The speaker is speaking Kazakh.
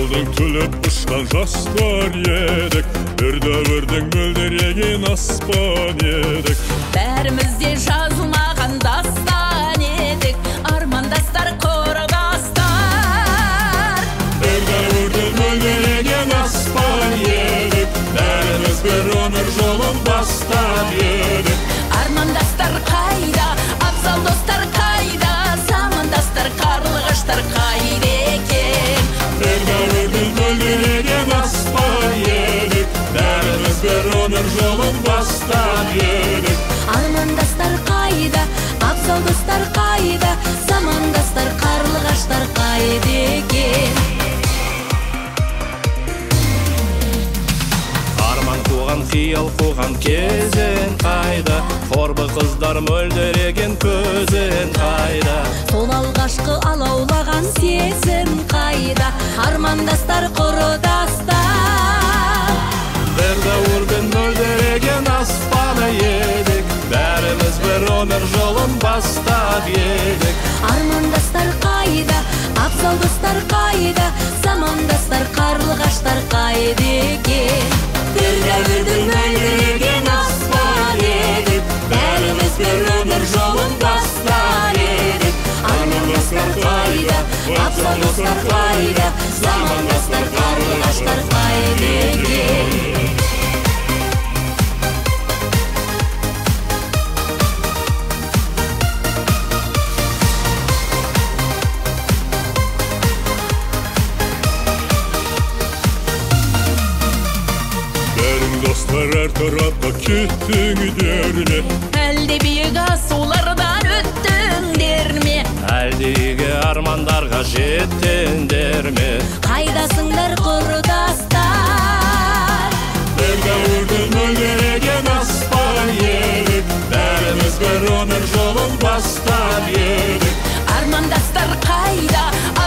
Жылдың түлеп ұшқан жастар едік, бір дәуірдің мөлдіреген аспан едік. Бәріміз де жазылмаған дастан едік, армандастар, құрдастар. Бір дәуірдің мөлдіреген аспан едік, бәріміз бір өмір жолын бастап едік. Армандастар қайда, абзал достар қайда, замандастар, қарлығаштар қайда екен? Бір дәуірдің мөлдіреген аспан едік, бәріміз бір өмір жолын бастап едік. Армандастар қайда, абзал достар қайда, замандастар, қарлығаштар қайда екен? Арман қуған, қиял қуған кезен қайда, қорбы қыздар мөлдіреген көзен қайда. Сол алғашқы алаулаған сезім қайда, армандастар, құрдастар. Бір дәуірдің мөлдіреген аспаны едік, бәріміз бір өмір жолын бастап едік. Армандастар қайда, абзал достар қайда, замандастар, қарлығаштар қайда екен? Бір дәуірдің мөлдіреген аспан едік, бәріміз бір өмір жолын бастап едік. Армандастар қайда, абзал достар қайда, замандастар, қарлығаштар қайда екен? Достар әр тарапқа кеттіңдер ме? Әлде биік асулардан өттіңдер ме? Әлде игі армандарға жеттіңдер ме? Қайдасыңдар, құрдастар? Бір дәуірдің мөлдіреген аспан едік, бәріміз бір өмір жолын бастап едік. Армандастар қайда,